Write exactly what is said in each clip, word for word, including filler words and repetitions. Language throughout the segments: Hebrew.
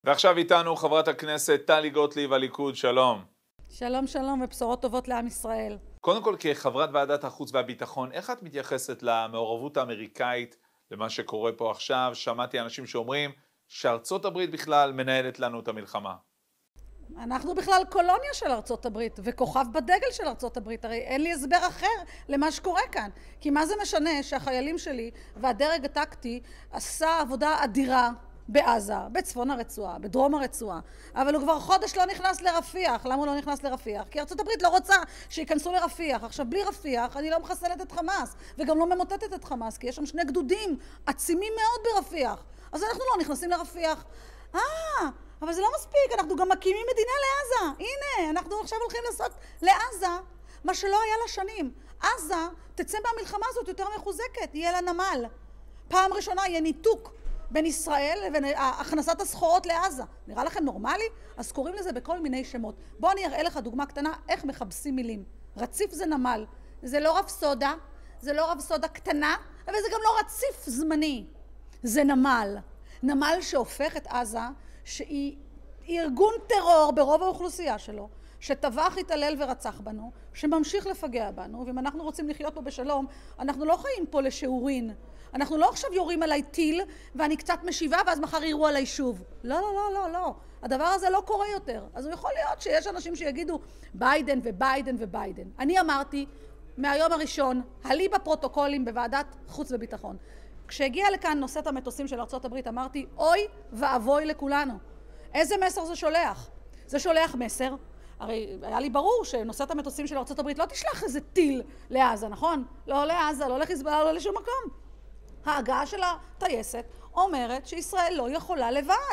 ועכשיו איתנו חברת הכנסת טלי גוטליב, הליכוד, שלום. שלום שלום ובשורות טובות לעם ישראל. קודם כל, כחברת ועדת החוץ והביטחון, איך את מתייחסת למעורבות האמריקאית, למה שקורה פה עכשיו? שמעתי אנשים שאומרים שארצות הברית בכלל מנהלת לנו את המלחמה. אנחנו בכלל קולוניה של ארצות הברית וכוכב בדגל של ארצות הברית. הרי אין לי הסבר אחר למה שקורה כאן. כי מה זה משנה שהחיילים שלי והדרג הטקטי עשה עבודה אדירה בעזה, בצפון הרצועה, בדרום הרצועה, אבל הוא כבר חודש לא נכנס לרפיח. למה הוא לא נכנס לרפיח? כי ארצות הברית לא רוצה שיכנסו לרפיח. עכשיו, בלי רפיח אני לא מחסלת את חמאס, וגם לא ממוטטת את חמאס, כי יש שם שני גדודים עצימים מאוד ברפיח. אז אנחנו לא נכנסים לרפיח. אה, אבל זה לא מספיק, אנחנו גם מקימים מדינה לעזה. הנה, אנחנו עכשיו הולכים לעשות לעזה מה שלא היה לה שנים. עזה תצא מהמלחמה הזאת יותר מחוזקת, יהיה לה נמל. פעם ראשונה יהיה ניתוק בין ישראל לבין הכנסת הסחורות לעזה. נראה לכם נורמלי? אז קוראים לזה בכל מיני שמות. בוא אני אראה לך דוגמה קטנה איך מחבסים מילים. רציף זה נמל. זה לא רפסודה, זה לא רפסודה קטנה, אבל זה גם לא רציף זמני. זה נמל. נמל שהופך את עזה, שהיא ארגון טרור ברוב האוכלוסייה שלו, שטבח, התעלל ורצח בנו, שממשיך לפגע בנו, ואם אנחנו רוצים לחיות פה בשלום, אנחנו לא חיים פה לשיעורין. אנחנו לא עכשיו יורים עליי טיל, ואני קצת משיבה, ואז מחר יראו עליי שוב. לא, לא, לא, לא, לא. הדבר הזה לא קורה יותר. אז הוא יכול להיות שיש אנשים שיגידו, ביידן וביידן וביידן. אני אמרתי, מהיום הראשון, עלי בפרוטוקולים בוועדת חוץ וביטחון. כשהגיע לכאן נושאת המטוסים של ארצות הברית, אמרתי, אוי ואבוי לכולנו. איזה מסר זה שולח? זה שולח מסר. הרי היה לי ברור שנושאת המטוסים של ארצות הברית לא תשלח איזה טיל לעזה, נכון? לא לעזה, לא לחיזבאללה, לא לשום מקום. ההגעה של הטייסת אומרת שישראל לא יכולה לבד.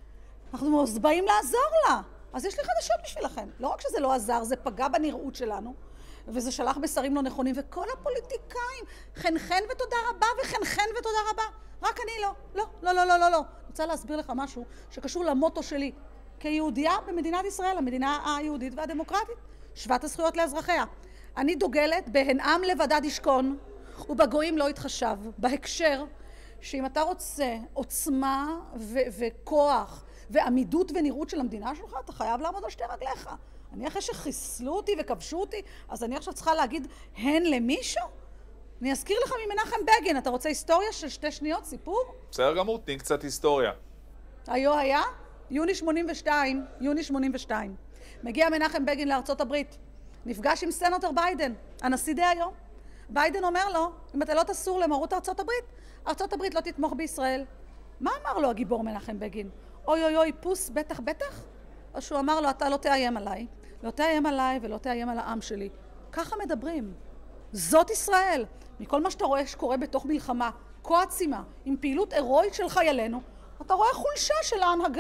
אנחנו באים לעזור לה. אז יש לי חדשות בשבילכם. לא רק שזה לא עזר, זה פגע בנראות שלנו, וזה שלח מסרים לא נכונים, וכל הפוליטיקאים, חן חן ותודה רבה, וחן חן ותודה רבה. רק אני לא. לא, לא, לא, לא, לא, לא. אני רוצה להסביר לך משהו שקשור למוטו שלי. כיהודייה במדינת ישראל, המדינה היהודית והדמוקרטית, שוות הזכויות לאזרחיה. אני דוגלת בהן עם לבדד ישכון, ובגויים לא יתחשב. בהקשר שאם אתה רוצה עוצמה ו- וכוח ועמידות ונראות של המדינה שלך, אתה חייב לעמוד על שתי רגליך. אני אחרי שחיסלו אותי וכבשו אותי, אז אני עכשיו צריכה להגיד הן למישהו? אני אזכיר לך ממנחם בגין. אתה רוצה היסטוריה של שתי שניות, סיפור? בסדר גמור, תני קצת היסטוריה. היו היה? יוני שמונים ושתיים, יוני שמונים ושתיים. מגיע מנחם בגין לארצות הברית. נפגש עם סנטור ביידן, הנשיא דהיום. ביידן אומר לו, אם אתה לא תסור למרות ארצות הברית, ארצות הברית לא תתמוך בישראל. מה אמר לו הגיבור מנחם בגין? אוי אוי אוי, פוס, בטח בטח? או שהוא אמר לו, אתה לא תאיים עליי, לא תאיים עליי ולא תאיים על העם שלי. ככה מדברים. זאת ישראל. מכל מה שאתה רואה שקורה בתוך מלחמה, כה עצימה, עם פעילות הירואית של חיילינו, אתה רואה חולשה של ההנהגה.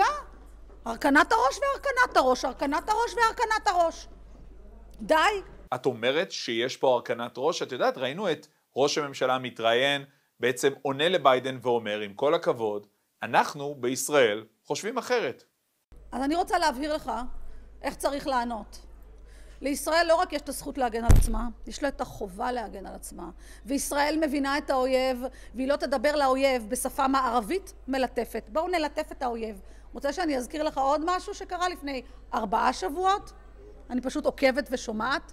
הרכנת הראש והרכנת הראש, הרכנת הראש והרכנת הראש. די. את אומרת שיש פה הרכנת ראש? את יודעת, ראינו את ראש הממשלה מתראיין, בעצם עונה לביידן ואומר, עם כל הכבוד, אנחנו בישראל חושבים אחרת. אז אני רוצה להבהיר לך איך צריך לענות. לישראל לא רק יש את הזכות להגן על עצמה, יש לה את החובה להגן על עצמה. וישראל מבינה את האויב, והיא לא תדבר לאויב בשפה מערבית מלטפת. בואו נלטף את האויב. רוצה שאני אזכיר לך עוד משהו שקרה לפני ארבעה שבועות? אני פשוט עוקבת ושומעת.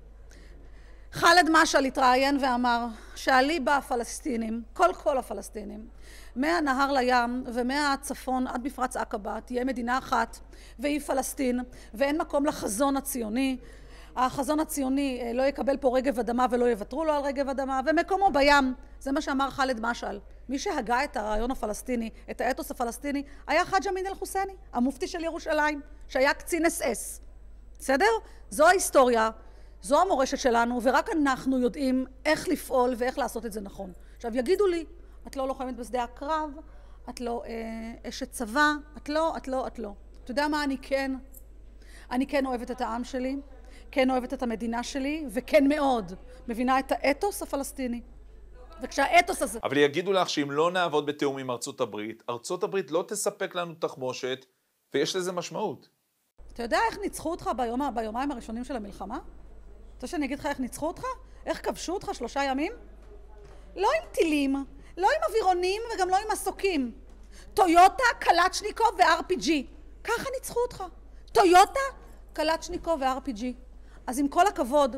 ח'אלד משעל התראיין ואמר שהליבה הפלסטינים, כל כל הפלסטינים, מהנהר לים ומהצפון עד מפרץ עקבה תהיה מדינה אחת והיא פלסטין, ואין מקום לחזון הציוני. החזון הציוני לא יקבל פה רגב אדמה ולא יוותרו לו על רגב אדמה, ומקומו בים. זה מה שאמר ח'אלד משעל. מי שהגה את הרעיון הפלסטיני, את האתוס הפלסטיני, היה חאג' אמין אל-חוסייני, המופתי של ירושלים, שהיה קצין אס אס. בסדר? זו ההיסטוריה, זו המורשת שלנו, ורק אנחנו יודעים איך לפעול ואיך לעשות את זה נכון. עכשיו יגידו לי, את לא לוחמת בשדה הקרב, את לא אה, אשת צבא, את לא, את לא, את לא. אתה יודע מה אני כן? אני כן אוהבת את העם שלי, כן אוהבת את המדינה שלי, וכן מאוד מבינה את האתוס הפלסטיני. וכשהאתוס הזה... אבל יגידו לך שאם לא נעבוד בתיאום עם ארצות הברית, ארצות הברית לא תספק לנו תחמושת, ויש לזה משמעות. אתה יודע איך ניצחו אותך ביום, ביומיים הראשונים של המלחמה? אתה רוצה שאני אגיד לך איך ניצחו אותך? איך כבשו אותך שלושה ימים? לא עם טילים, לא עם אווירונים וגם לא עם מסוקים. טויוטה, קלצ'ניקוב ו-אר פי ג'י. ככה ניצחו אותך. טויוטה, קלצ'ניקוב ו-אר פי ג'י. אז עם כל הכבוד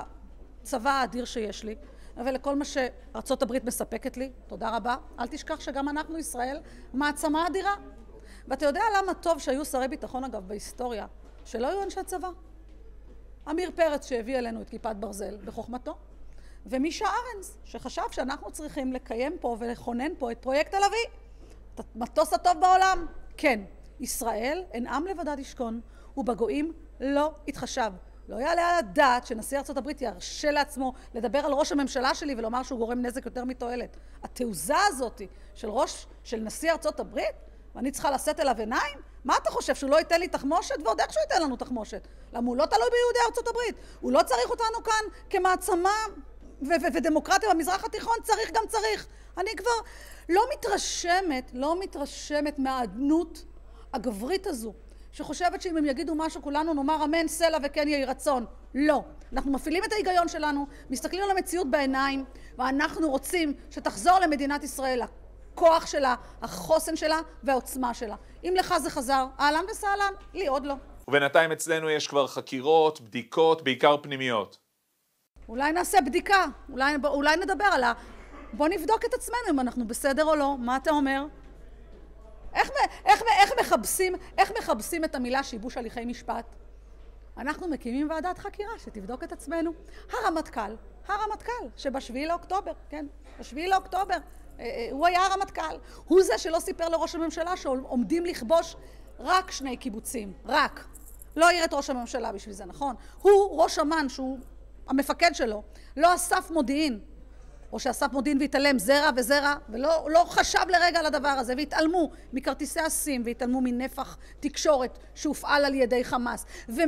לצבא האדיר שיש לי, ולכל מה שארצות הברית מספקת לי, תודה רבה, אל תשכח שגם אנחנו, ישראל, מעצמה אדירה. ואתה יודע למה טוב שהיו שרי ביטחון, אגב, בהיסטוריה, שלא היו אנשי צבא? עמיר פרץ שהביא אלינו את כיפת ברזל בחוכמתו, ומישה ארנס שחשב שאנחנו צריכים לקיים פה ולכונן פה את פרויקט הלוי, את המטוס הטוב בעולם. כן, ישראל אין עם לבדד ישכון, ובגויים לא יתחשב. לא יעלה על הדעת שנשיא ארצות הברית ירשה לעצמו לדבר על ראש הממשלה שלי ולומר שהוא גורם נזק יותר מתועלת. התעוזה הזאת של ראש, של נשיא ארצות הברית, ואני צריכה לשאת אליו עיניים? מה אתה חושב, שהוא לא ייתן לי תחמושת? ועוד איך שהוא ייתן לנו תחמושת. למה הוא לא תלוי ביהודי ארצות הברית. הוא לא צריך אותנו כאן כמעצמה ו- ו- ודמוקרטיה במזרח התיכון, צריך גם צריך. אני כבר לא מתרשמת, לא מתרשמת מהעדנות הגברית הזו, שחושבת שאם הם יגידו משהו כולנו נאמר אמן, סלע וכן יהי רצון. לא. אנחנו מפעילים את ההיגיון שלנו, מסתכלים על המציאות בעיניים, ואנחנו רוצים שתחזור למדינת ישראל הכוח שלה, החוסן שלה והעוצמה שלה. אם לך זה חזר, אהלן וסהלן, לי עוד לא. ובינתיים אצלנו יש כבר חקירות, בדיקות, בעיקר פנימיות. אולי נעשה בדיקה, אולי, אולי נדבר על ה... בוא נבדוק את עצמנו אם אנחנו בסדר או לא. מה אתה אומר? איך, איך, איך, מחבשים, איך מחבשים את המילה שיבוש הליכי משפט? אנחנו מקימים ועדת חקירה שתבדוק את עצמנו. הרמטכ"ל, הרמטכ"ל שבשביעי לאוקטובר, כן, בשביעי לאוקטובר, הוא היה הרמטכ"ל. הוא זה שלא סיפר לראש הממשלה שעומדים לכבוש רק שני קיבוצים, רק. לא העיר את ראש הממשלה בשביל זה, נכון? הוא, ראש אמ"ן, שהוא המפקד שלו, לא אסף מודיעין, או שאסף מודיעין והתעלם זרע וזרע, ולא לא חשב לרגע על הדבר הזה, והתעלמו מכרטיסי הסים, והתעלמו מנפח תקשורת שהופעל על ידי חמאס,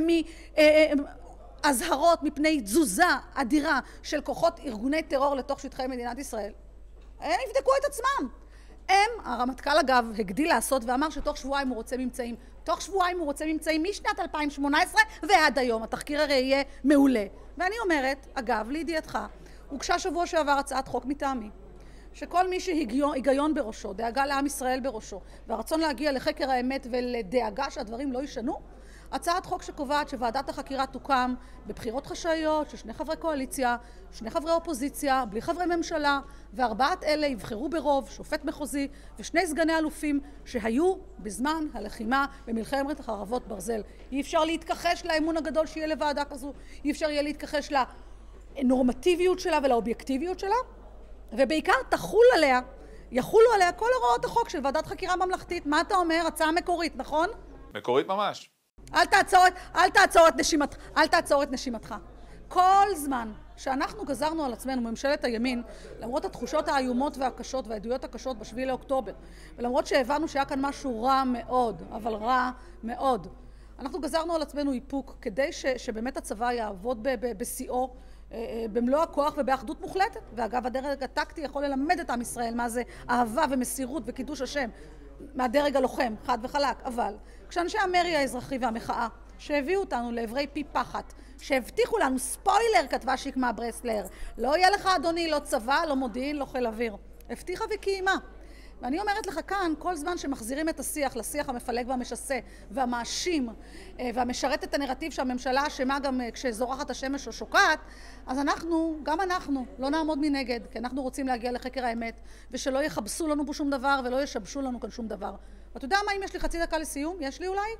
ומהזהרות מפני תזוזה אדירה של כוחות ארגוני טרור לתוך שטחי מדינת ישראל. הם יבדקו את עצמם. הם, הרמטכ"ל אגב, הגדיל לעשות ואמר שתוך שבועיים הוא רוצה ממצאים. תוך שבועיים הוא רוצה ממצאים משנת אלפיים שמונה עשרה ועד היום. התחקיר הרי יהיה מעולה. ואני אומרת, אגב, לידיעתך, הוגשה שבוע שעבר הצעת חוק מטעמי, שכל מי שהיגיון בראשו, דאגה לעם ישראל בראשו, והרצון להגיע לחקר האמת ולדאגה שהדברים לא ישנו, הצעת חוק שקובעת שוועדת החקירה תוקם בבחירות חשאיות של שני חברי קואליציה, שני חברי אופוזיציה, בלי חברי ממשלה, וארבעת אלה יבחרו ברוב, שופט מחוזי ושני סגני אלופים שהיו בזמן הלחימה במלחמת חרבות ברזל. אי אפשר להתכחש לאמון הגדול שיהיה לוועדה כזו, אי אפשר יהיה להתכחש לנורמטיביות שלה ולאובייקטיביות שלה, ובעיקר תחול עליה, יחולו עליה כל הוראות החוק של ועדת חקירה ממלכתית. מה אתה אומר? הצעה מקורית, נכון? מקורית ממש. אל תעצור, אל תעצור את נשימתך, אל תעצור את נשימתך. כל זמן שאנחנו גזרנו על עצמנו ממשלת הימין, למרות התחושות האיומות והקשות והעדויות הקשות בשביעי לאוקטובר, ולמרות שהבנו שהיה כאן משהו רע מאוד, אבל רע מאוד, אנחנו גזרנו על עצמנו איפוק כדי ש, שבאמת הצבא יעבוד בשיאו, במלוא הכוח ובאחדות מוחלטת. ואגב, הדרג הטקטי יכול ללמד את עם ישראל מה זה אהבה ומסירות וקידוש השם מהדרג הלוחם, חד וחלק. אבל כשאנשי המרי האזרחי והמחאה שהביאו אותנו לעברי פי פחת, שהבטיחו לנו, ספוילר, כתבה שקמה ברסלר, לא יהיה לך אדוני לא צבא, לא מודיעין, לא חיל אוויר. הבטיחה וקיימה. ואני אומרת לך כאן, כל זמן שמחזירים את השיח לשיח המפלג והמשסה והמאשים והמשרת את הנרטיב שהממשלה אשמה גם כשזורחת השמש או שוקעת, אז אנחנו, גם אנחנו, לא נעמוד מנגד, כי אנחנו רוצים להגיע לחקר האמת, ושלא יחבסו לנו פה שום דבר ולא ישבשו לנו כאן שום דבר. ואתה יודע מה, אם יש לי חצי דקה לסיום? יש לי אולי?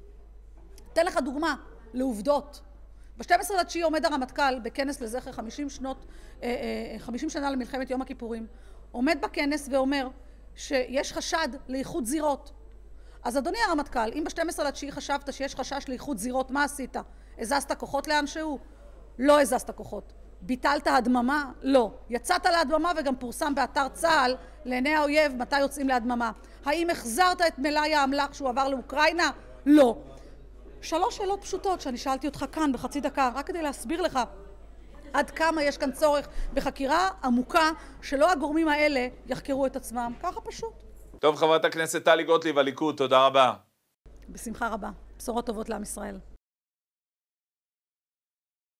אתן לך דוגמה לעובדות. ב-שנים עשר לתשיעי עומד הרמטכ"ל בכנס לזכר חמישים שנות, חמישים שנה למלחמת יום הכיפורים. עומד בכנס ואומר שיש חשד לאיחוד זירות. אז אדוני הרמטכ"ל, אם ב-שנים עשר לתשיעי חשבת שיש חשש לאיחוד זירות, מה עשית? הזזת כוחות לאן שהוא? לא הזזת כוחות. ביטלת הדממה? לא. יצאת להדממה וגם פורסם באתר צה"ל לעיני האויב מתי יוצאים להדממה. האם החזרת את מלאי האמל"ח שהוא עבר לאוקראינה? לא. שלוש שאלות פשוטות שאני שאלתי אותך כאן בחצי דקה, רק כדי להסביר לך עד כמה יש כאן צורך בחקירה עמוקה, שלא הגורמים האלה יחקרו את עצמם. ככה פשוט. טוב, חברת הכנסת טלי גוטליב, הליכוד, תודה רבה. בשמחה רבה. בשורות טובות לעם ישראל.